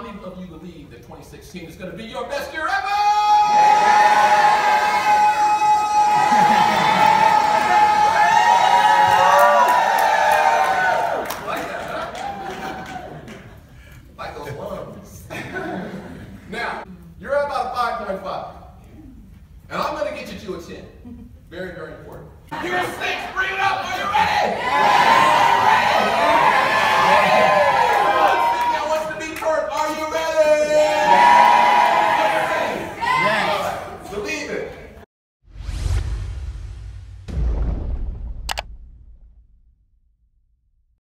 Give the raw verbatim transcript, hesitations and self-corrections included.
many of you believe that twenty sixteen is going to be your best year ever? Yeah! Like that, huh? Like those lungs. Now, you're at about a five point five. And I'm going to get you to a ten. Very, very important. Here's six. Bring it up. Are you ready? Yeah!